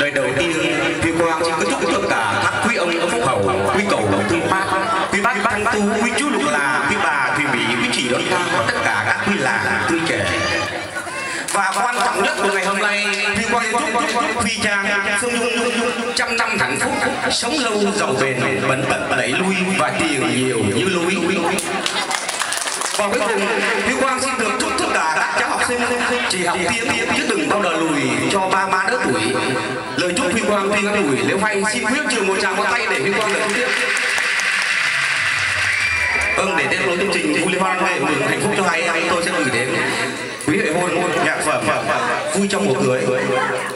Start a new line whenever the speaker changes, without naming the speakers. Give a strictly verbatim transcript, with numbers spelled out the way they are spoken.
Lời đầu tiên, Huy Quang xin có chúc tất cả các quý ông ở Phúc Hậu, quý cầu quý bác, quý bác Tăng Tu, quý chú Lục Là, quý bà, quý Mỹ, quý chị Đón Thang và tất cả các quý làng tươi trẻ. Và quan trọng nhất của ngày hôm nay, Huy Quang chúc chúc chúc Huy Trang Phương Nhung Nhung Nhung trăm năm hạnh phúc, sống lâu giàu bền, bệnh tật đẩy lui và tiền nhiều như núi. Và cuối cùng, Huy Quang xin được chúc tất cả các cháu học sinh chỉ học tiến chứ đừng bao giờ lùi cho ba má đỡ tuổi. Lời chúc Huy Quang tuy ngắn ngủi, nếu hay xin huyết trừ một tràng pháo tay để Huy Quang được tiếp. Vâng, để tiếp nối chương trình vui liên hoan về mừng hạnh phúc cho hai em, tôi sẽ gửi đến quý hệ hôn nhạc phẩm vui trong mùa cưới.